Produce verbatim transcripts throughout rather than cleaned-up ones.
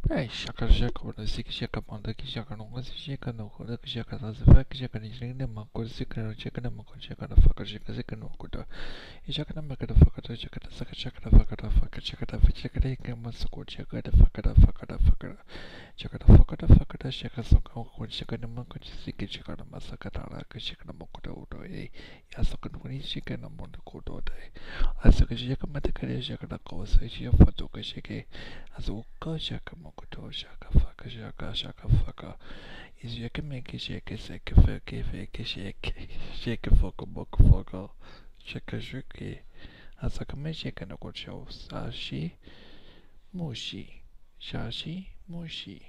Hey, shaka shaka wana siki shaka manda ki shaka no wasi shaka no koda ki shaka na zifa ki shaka ni shaka na mako sika no shaka na mako shaka na faka shaka sika no koda i shaka na maka da faka da shaka da saka shaka da faka da faka shaka da fi shaka da ika masa ko shaka da faka da faka da faka da shaka da faka da faka da shaka saka ko shaka na mako siki shaka na masa ka da ra ka shaka na mako da udo e ya saka no ni shaka na mako kodo da asa ka shaka mata ka shaka da ko sa shi ya fato ka shaka azuka shaka mokoto shaka faka shaka shaka faka is shaka make shake shake fake fake shake shake foko boko foko shaka shuki asaka me shaka no kocho sashi mushi shashi mushi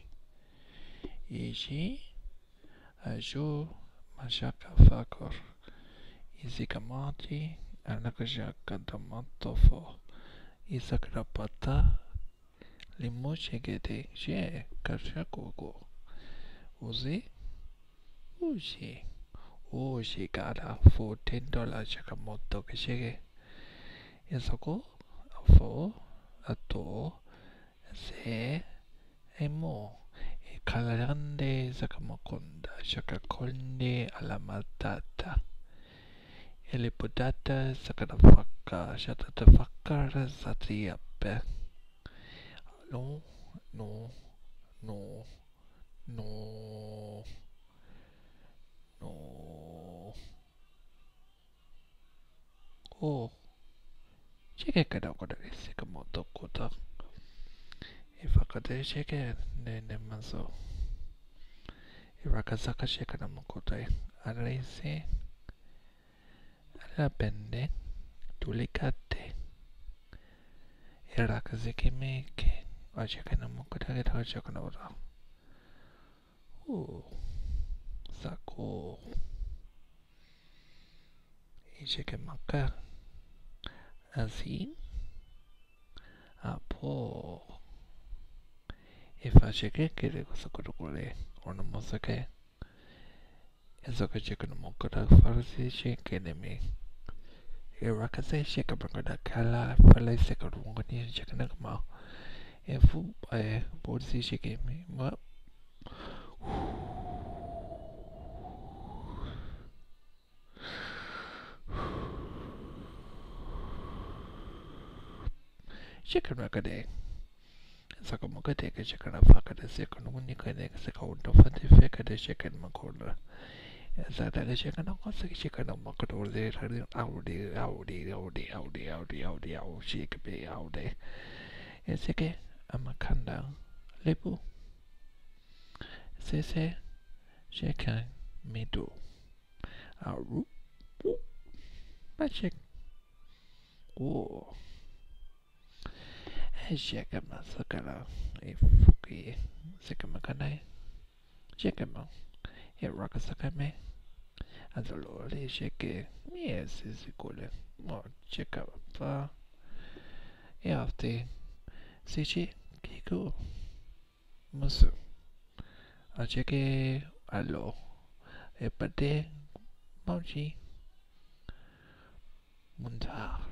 ishi ajo mashaka fakor izikamati anakashaka tomatofo isakrapata Limochegete she kashakoko. Uzi? Ushi. Ushi gata for ten dollars shakamoto kashege. Yasoko for a to se emo. E kalarande sakamokonda shakakonde alla matata. Ele podata sakatafaka shatatafaka satriape. No, no, no, no, no. Oh, cheque cada cosa que se como tocota. Y facate cheque ne ne manso. Y rakasaka cheque na mokota. Arrese. Arapende. Tulicate. Y rakaseke meke. I check in a mokota get her check on order. Oh, Sako. I check in maka. Assim. Apo. If I check it, get it was a good way. Or no mosake. It's a check in the mokota. Farsi check in me. Irakase check a brother kala. Fala second one. Check in the mouth. If I board see she gave me. Well. Chicken rakade. Sakamoka take a chicken of fuck at the second one you can execute the fancy fake at the chicken macorda. As that a chicken of a chicken of Macador there, Audi, Audi, Audi, Audi, Audi, Audi, Audi, shake be Audi. It's a I'm a kanda. Lepu. Sese, chicken, me do. A root. Magic. Oh. Shake ma sakara e fuki sekama kanai shekema e raka sakame azolore sheke yes is ikole mo cheka pa e afte sichi kiku musu a cheke allo e pate mochi munta